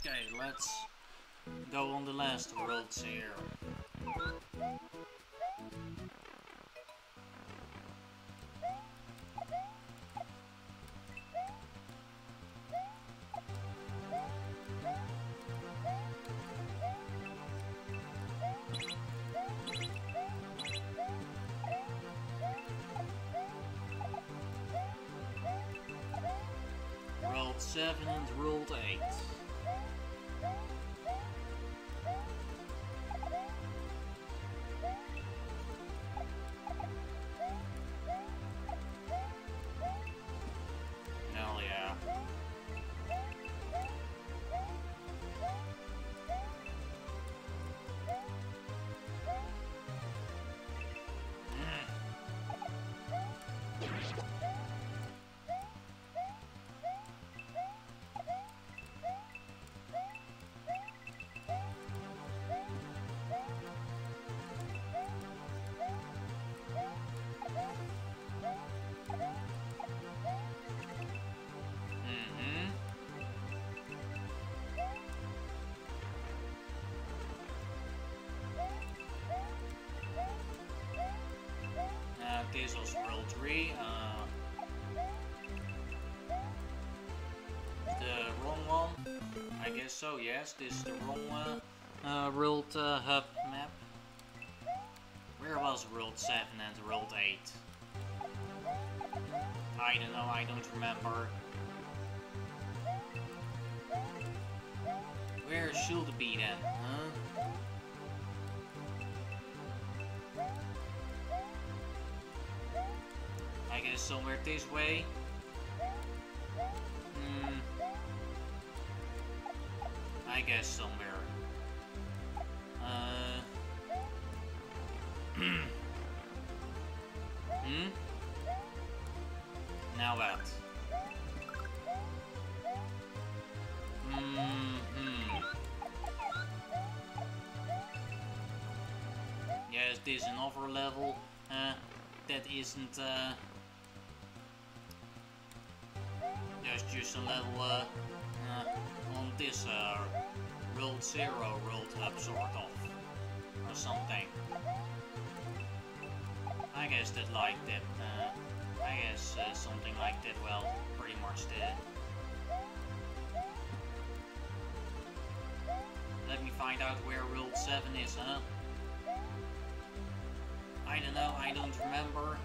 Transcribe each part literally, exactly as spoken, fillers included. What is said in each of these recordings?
Okay, let's go on the last worlds here. World seven and World eight. Hell yeah. This was World three. Uh, the wrong one? I guess so, yes. This is the wrong uh, uh, World uh, Hub map. Where was World seven and World eight? I don't know, I don't remember. Where should it be then, huh? I guess somewhere this way. Hmm. I guess somewhere. Uh. hmm. Now what? Hmm. Hmm. Yes, this is another level. Uh, that isn't. Uh, There's just a level uh, uh, on this uh, World Zero World Hub sort of, or something. I guess that like that, uh, I guess uh, something like that, well, pretty much did. Let me find out where World seven is, huh? I don't know, I don't remember.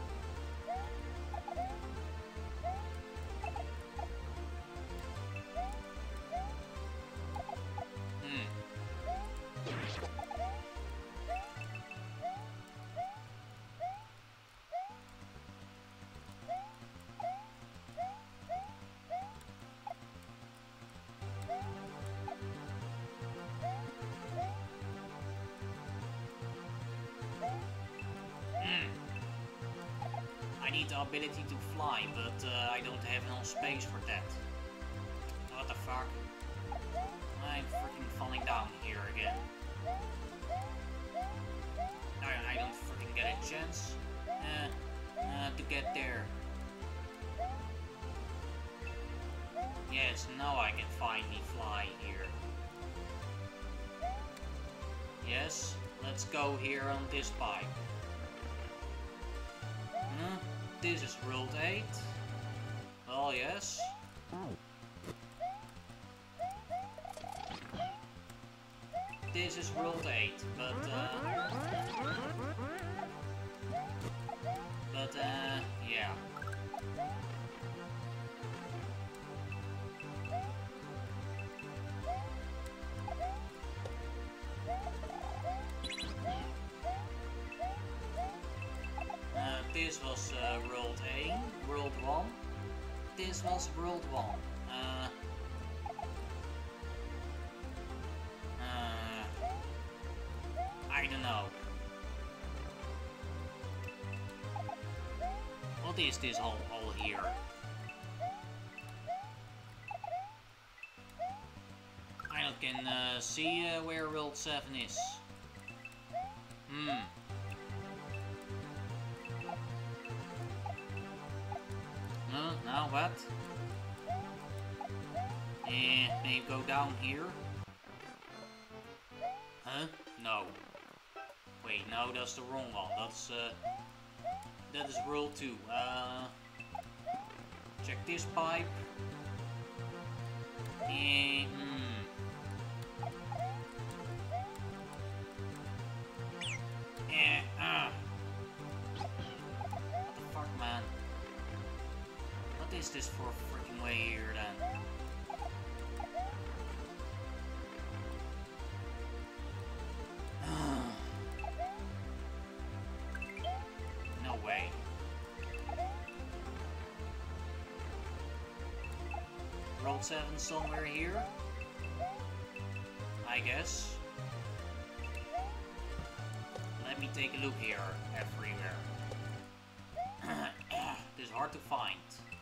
I need the ability to fly, but uh, I don't have enough space for that. What the fuck? I'm freaking falling down here again. I, I don't freaking get a chance uh, uh, to get there. Yes, now I can finally fly here. Yes, let's go here on this bike. Hmm? This is World eight. Well, yes. This is World eight, but uh... But uh, yeah. Uh, this was uh, World A, World one. This was World one. Uh, uh, I don't know. What is this all, all here? I don't can uh, see uh, where World seven is. Hmm. Huh? Now what? And maybe go down here. Huh? No. Wait, no, that's the wrong one. That's uh, that is world two. Uh, check this pipe. And hmm. Eh, uh. What the fuck, man? What is this for a freaking way here then? No way. Road seven somewhere here? I guess. Let me take a look here everywhere. This is hard to find.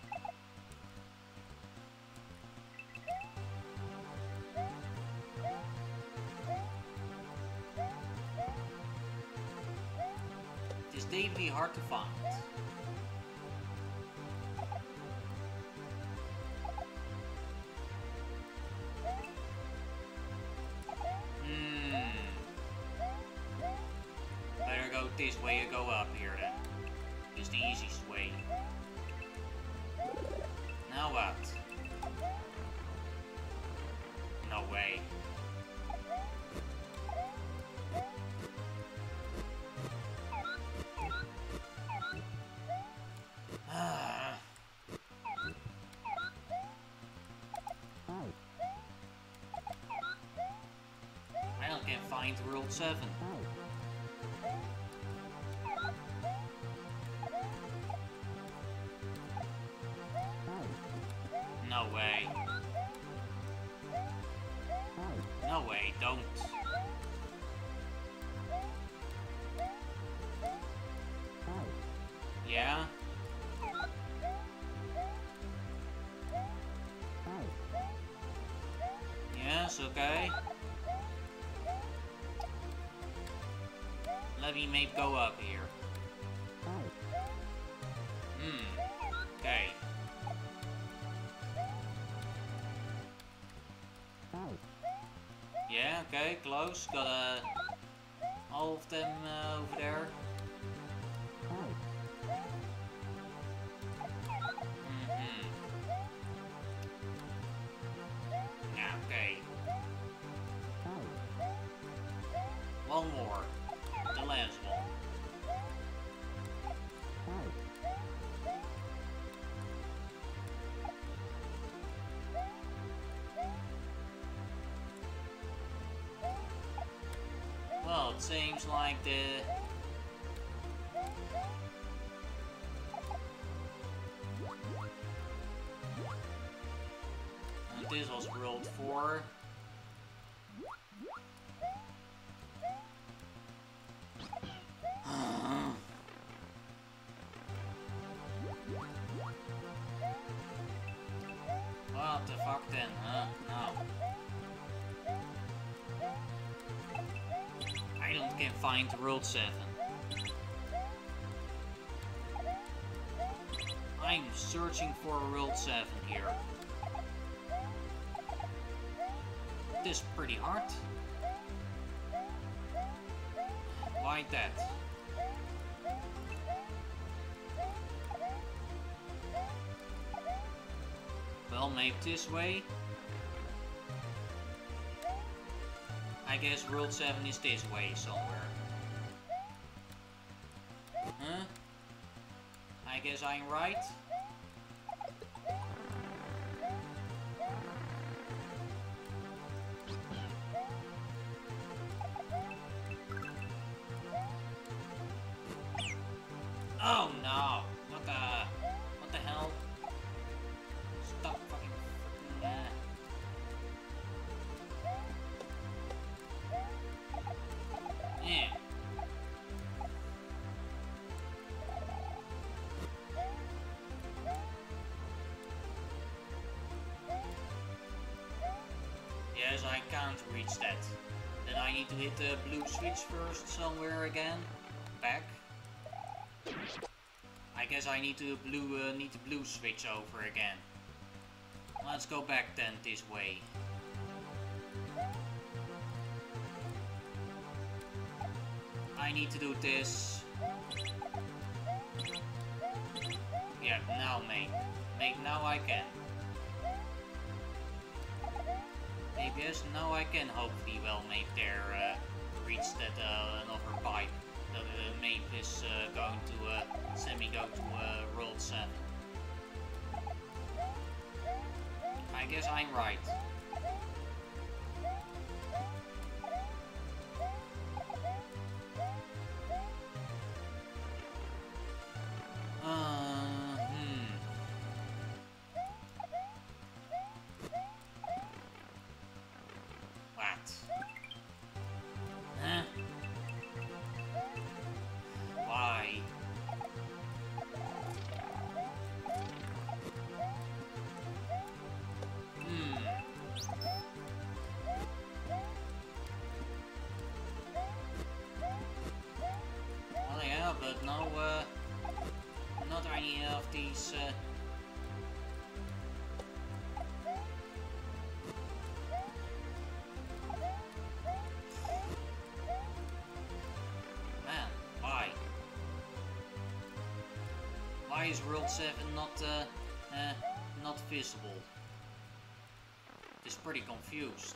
It is definitely hard to find. This way you go up here then. It's the easiest way. Now what? No way. I don't can find World seven. No way. No way, don't. Yeah? Yes, okay. Let me maybe go up here. Hmm. Okay. Yeah, okay, close. Got uh, all of them uh, over there. Mm-hmm. Yeah, okay. One more. The last one. Well, it seems like the... And this was World four. What the fuck then, huh? No. I don't can find World seven. I'm searching for World seven here. This is pretty hard. Why that? Well, maybe this way. I guess World seven is this way somewhere. Huh? I guess I'm right. Oh no! What the... What the hell? Stop fucking... freaking, uh... Yeah. Yes, I can't reach that. Then I need to hit the blue switch first somewhere again. Back. I guess I need to blue uh, need the blue switch over again. Let's go back then this way. I need to do this. Yeah, now mate. Mate, now I can. Maybe yes, now I can hopefully well make there uh, reach that uh, another pipe. The uh, mate is uh, going to uh, send me go to uh, World seven. I guess I'm right. Uh, hmm. What? Huh? Why? Hmm. Well, yeah, but no, uh, not any of these, uh, man, why? Why is World seven not, uh, uh, not visible? Just pretty confused.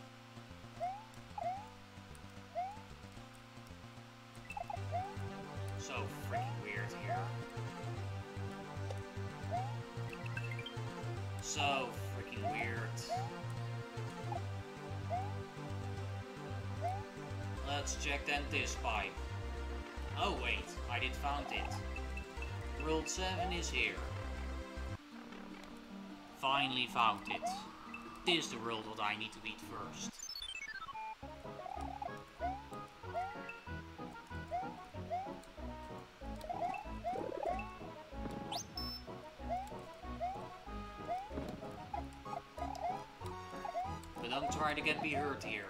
So freaking weird here. So freaking weird. Let's check then this pipe. Oh wait, I did found it. World seven is here. Finally found it. This is the world that I need to beat first. But don't try to get me hurt here.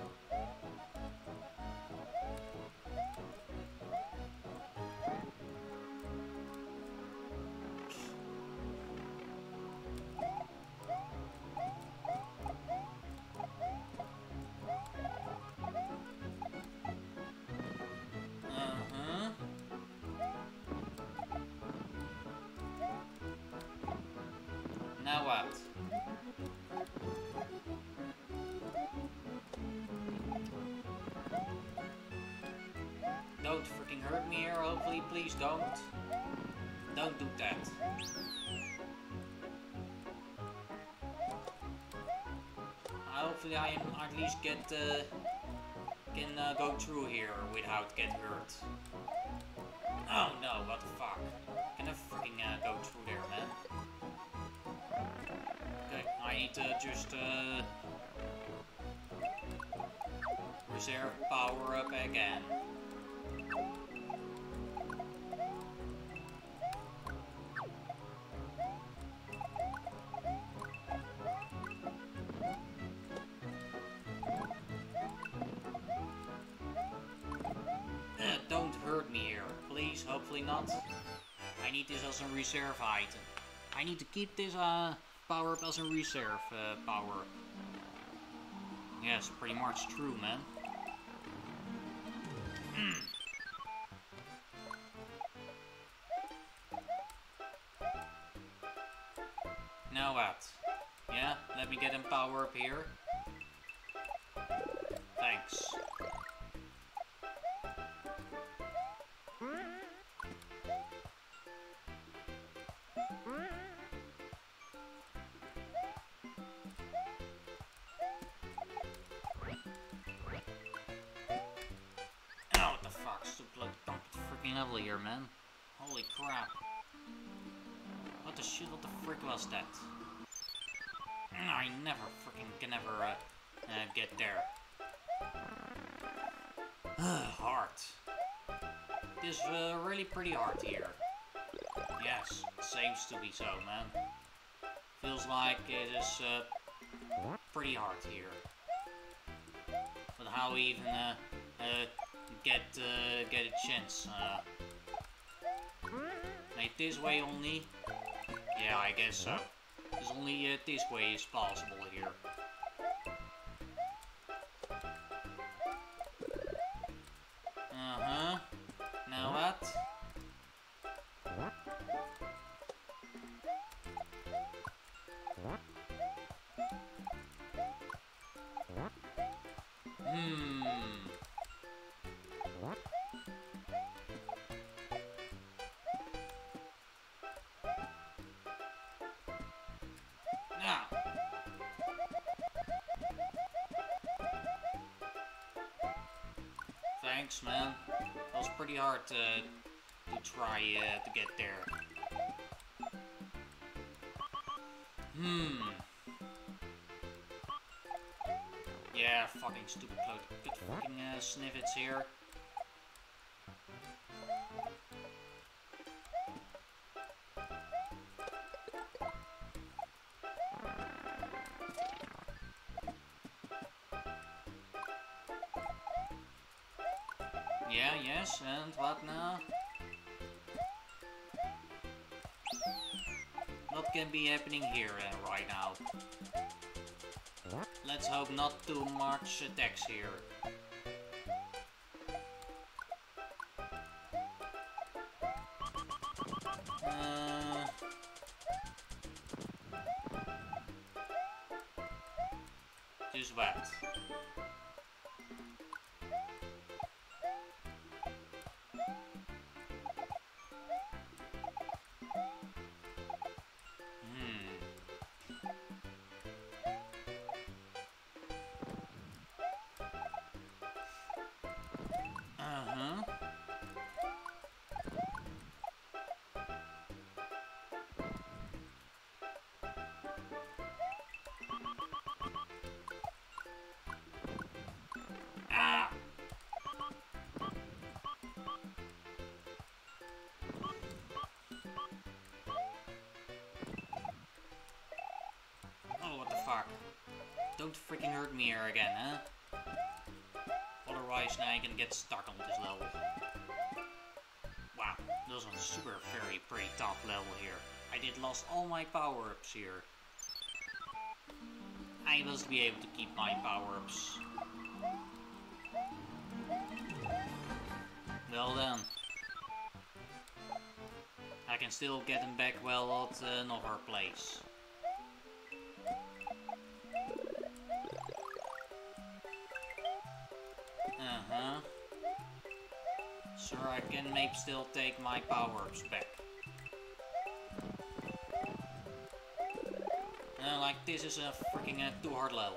Uh-huh. Now what? Don't freaking hurt me here, hopefully, please don't. Don't do that. Hopefully I am at least get uh, can uh, go through here without get hurt. Oh no, what the fuck. Can I freaking uh, go through there, man? Okay, I need to just uh, reserve power up again. Don't hurt me here, please. Hopefully not. I need this as a reserve item. I need to keep this uh, power up as a reserve uh, power. Yes, pretty much true, man. Now what? Yeah, let me get him power up here. Thanks. Oh, what the fuck? Stupid freaking level here, man. Holy crap. What the shit? What the frick was that? I never freaking can ever uh, uh, get there. Hard. This is uh, really pretty hard here. Yes, it seems to be so, man. Feels like it is uh, pretty hard here. But how we even uh, uh, get uh, get a chance? Uh, Make this way only? Yeah, I guess so. There's only uh, this way is possible here. Uh-huh. Now what? Hmm. Now. Thanks, man. That was pretty hard to, to try uh, to get there. Hmm. Yeah, fucking stupid cloud. Good fucking uh, snippets here. Yeah, yes, and what now? What can be happening here uh, right now? Let's hope not too much attacks here. Uh, just what? Oh, what the fuck? Don't freaking hurt me here again, huh? Otherwise, now you can get stuck on this level. Wow, that was a super very pretty top level here. I did lost all my power-ups here. I must be able to keep my power-ups. Well then. I can still get them back well at another place. Uh-huh. So I can maybe still take my power-ups back. Uh, like this is a freaking uh, too hard level.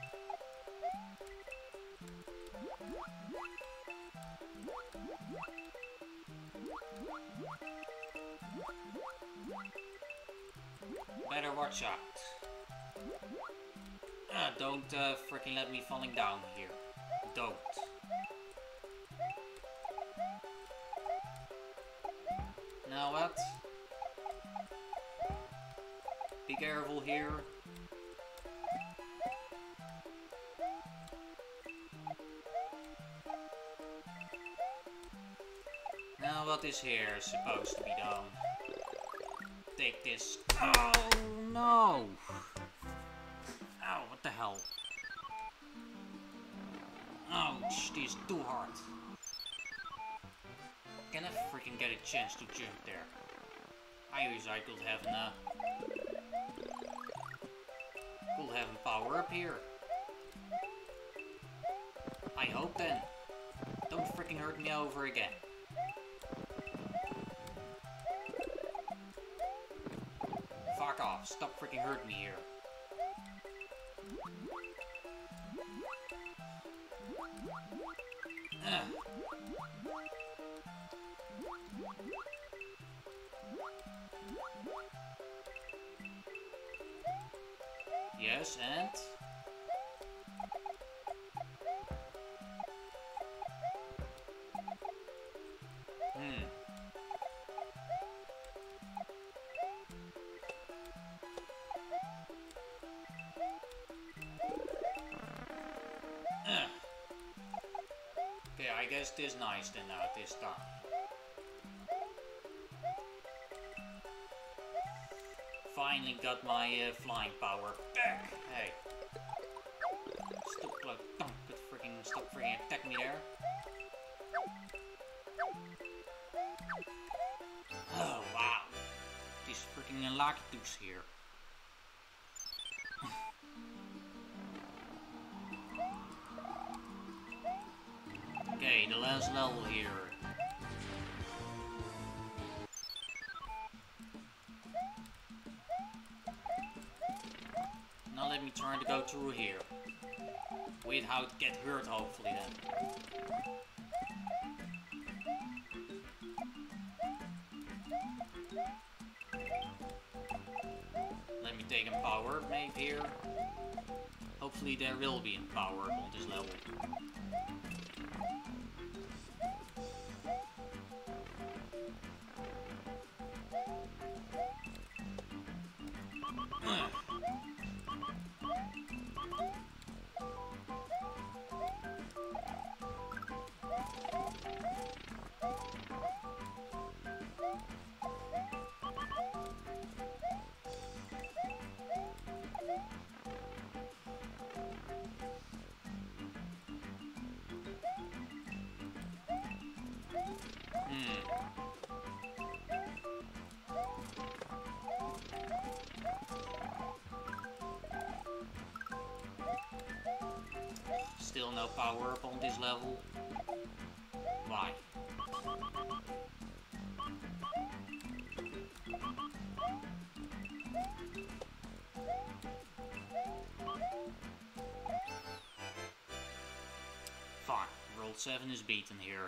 Better watch out. Uh, don't uh, freaking let me falling down here. Don't. Now what? Be careful here. Now what is here supposed to be done? Take this. Oh no! Ow, what the hell? Ouch, this is too hard. Can I freaking get a chance to jump there? I wish I could have an, uh, could have a power up here. I hope then. Don't freaking hurt me over again. Fuck off, stop freaking hurting me here. Uh. Yes, and? Hmm. Uh. Okay, I guess this nice then now this time. finally got my uh, flying power back. Hey. Stop, like, don't could freaking stop freaking attack me there. Oh, wow. These freaking Lakitus here. Okay, the last level here. Now let me try to go through here. Without get hurt, hopefully then. Let me take a power maybe here. Hopefully there will be a power on this level. Still no power up on this level. Why? Fine, World seven is beaten here.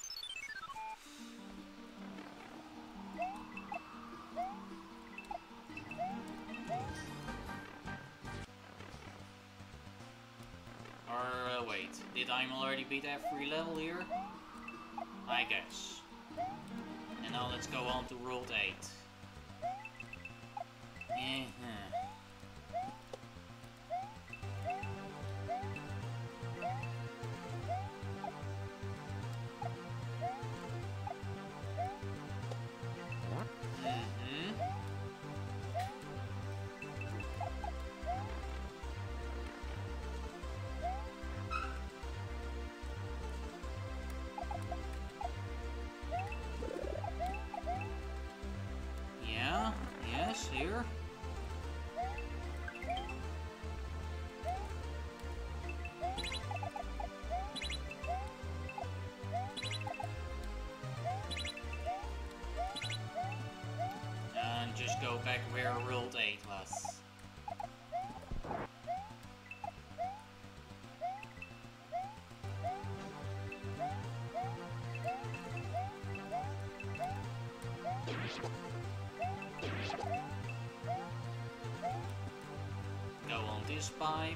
Or uh, wait, did I already beat every level here? I guess. And now let's go on to World eight. Uh-huh. Here. And just go back where World eight was. Go on this pipe.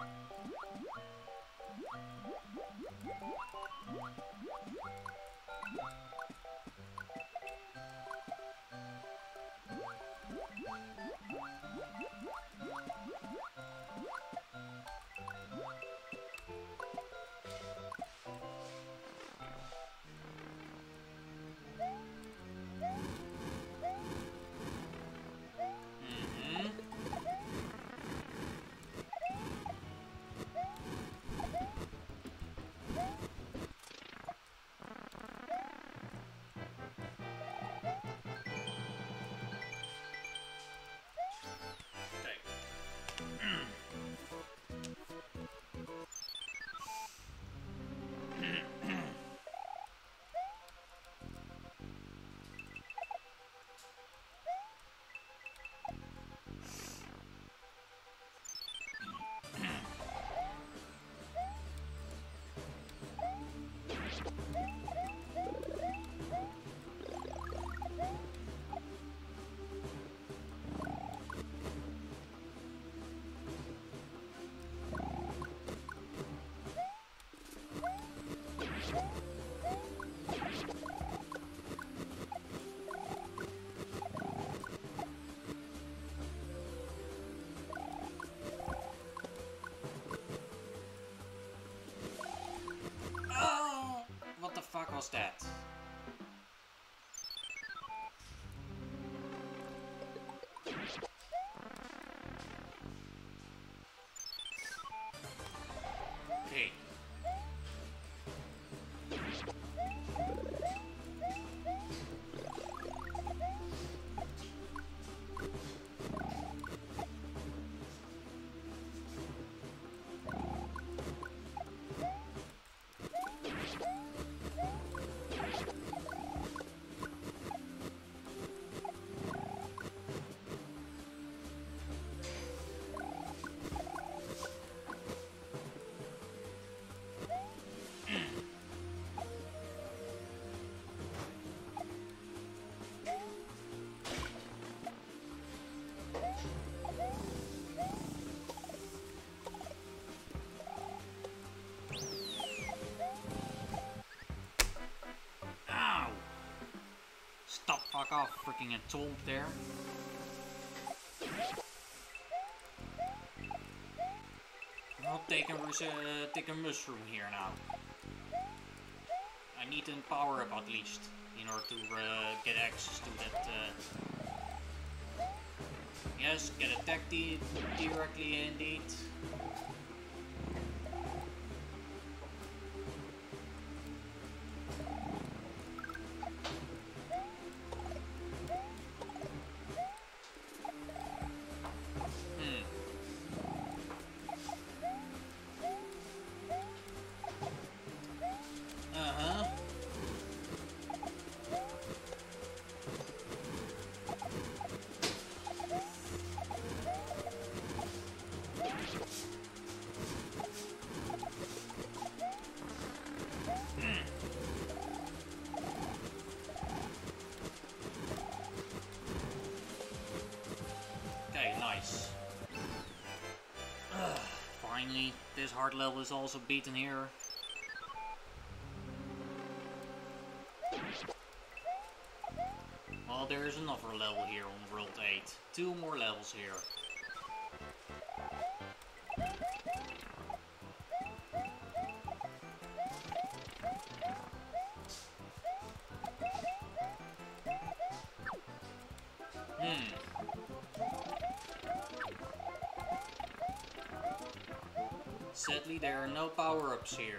fuck was that? Okay. Stop, fuck off, freaking a tomb there. I'll take a, uh, take a mushroom here now. I need a power up at least, in order to uh, get access to that. Uh... Yes, get attacked directly indeed. Ugh, finally, this hard level is also beaten here. Well, there is another level here on World eight. Two more levels here. Hmm. Sadly, there are no power-ups here.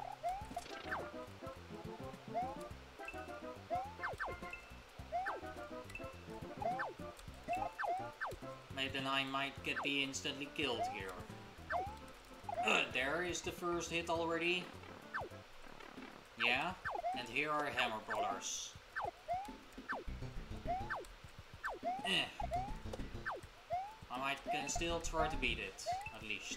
Maybe then I might get be instantly killed here. Uh, there is the first hit already. Yeah, and here are Hammer Brothers. Eh. I might can still try to beat it, at least.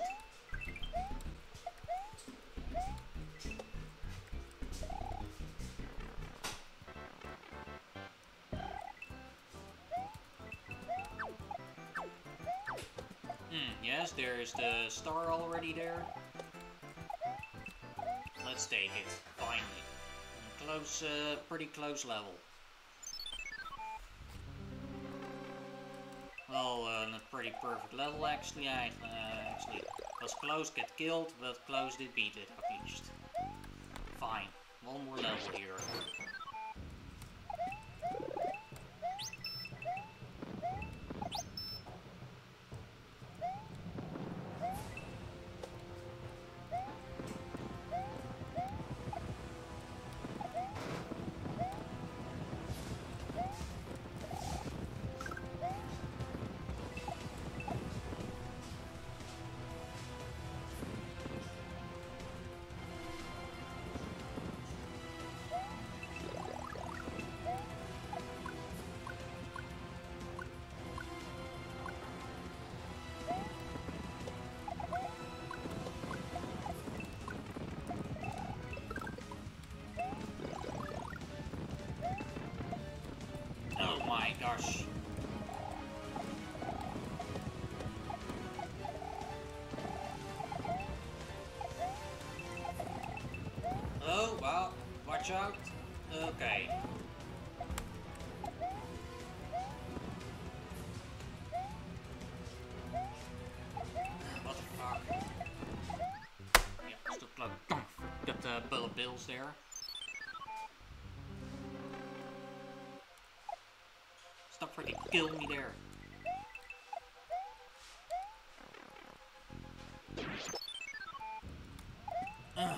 Hmm. Yes, there is the star already there. Let's take it, finally. Close, uh, pretty close level. Well, uh, not pretty perfect level actually. I uh, actually was close, get killed, but close did beat it at least. Fine, one more level here. Oh my gosh. Oh, well, watch out. Okay. What the fuck? Yeah, still close. Got the bullet bills there. Stop freaking killing me there. Ugh.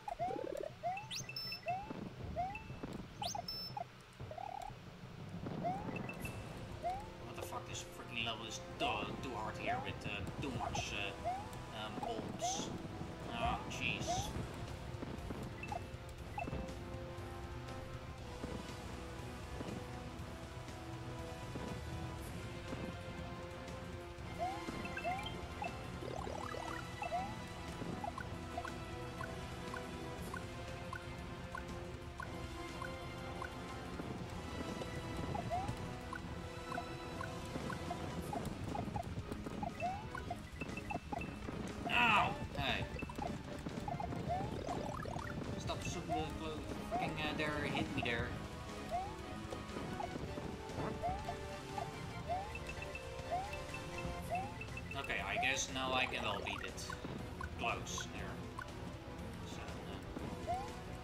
What the fuck, this freaking level is too, too hard here with uh, too much uh, um, bulbs. Oh, jeez. Freaking uh, there, hit me there. Okay, I guess now I can all beat it. Close there. So, uh,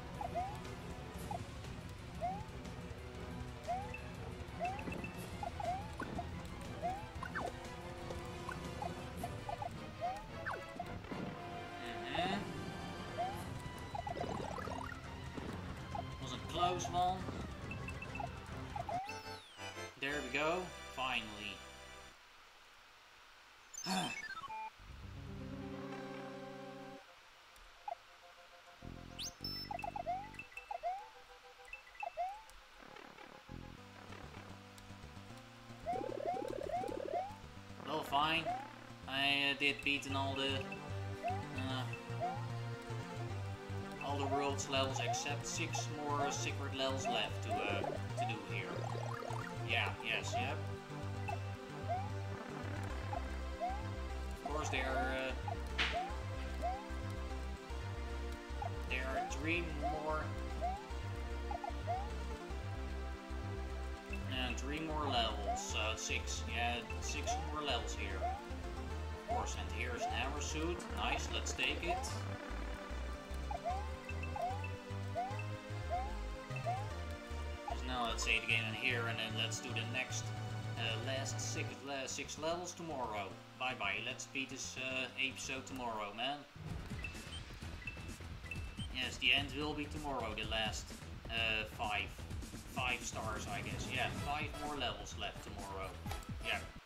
mm-hmm. Was a close one. There we go. Finally. Well, fine. I uh, did beaten all the uh, all the world's levels except six more secret levels left to uh, to do here. Yeah. Yes. Yep. Of course, there are uh, there are three more. And three more levels, uh, six, yeah, six more levels here. Of course, and here's an hammer suit. Nice, let's take it. So now let's save the game in here, and then let's do the next, uh, last six, uh, six levels tomorrow. Bye bye, let's beat this uh, episode tomorrow, man. Yes, the end will be tomorrow, the last uh, five. Five stars, I guess. Yeah, five more levels left tomorrow. Yeah.